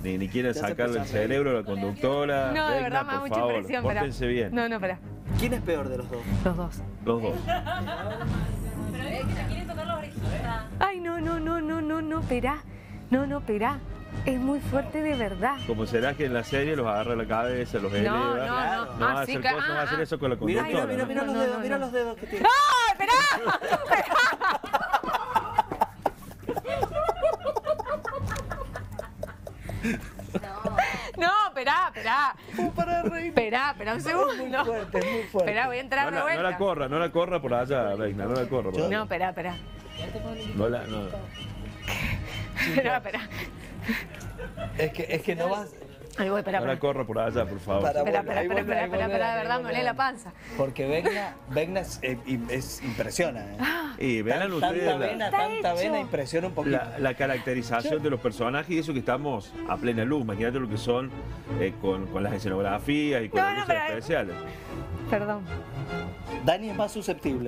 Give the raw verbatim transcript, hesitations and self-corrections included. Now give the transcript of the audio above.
ni, ni quieren Te hace sacarle el pensar, cerebro a la conductora. No, de Vecna, verdad me da por mucha favor, impresión. Esperá. pórtense bien. No, no, espera. ¿Quién es peor de los dos? Los dos. Los dos. Pero es que te quieren tocar la orejita. Ay, no, no, no, no, no, no, esperá. No, no, esperá. Es muy fuerte de verdad. Como será que en la serie los agarra la cabeza, los eleva. No, no, Claro. no. No va a Ah, sí, hacer ca- cosas, no va a hacer ah, eso con la Mira, conductora. mira, mira, ¿no? mira no, los dedos, no, mira no. los dedos que tiene. ¡Ah, esperá! No, esperá, esperá. Uh, para reír. Esperá, esperá un Es muy segundo. fuerte, es muy fuerte. Esperá, voy a entrar No de la, no vuelta. la corra, no la corra por allá, Vecna, no la corra por allá. No, esperá, esperá. No la, no. Esperá, esperá. Es que, es que no vas... Ahí voy, esperá, No la esperá. corra por allá, por favor. Para- Espera, Ahí espera, espera, vuelve, espera, ahí espera, vuelve, espera, de ahí verdad, me vuelve. olé la panza. Porque Vecna, Vecna es, eh, im- es- impresiona. ¿eh? Y vean Tan- ustedes tanta la, vena, Está tanta hecho. vena impresiona un poquito. la, la caracterización de los personajes y eso que estamos a plena luz. Imagínate lo que son eh, con, con las escenografías y con No, las no, luces pero- especiales. Perdón. Dani es más susceptible.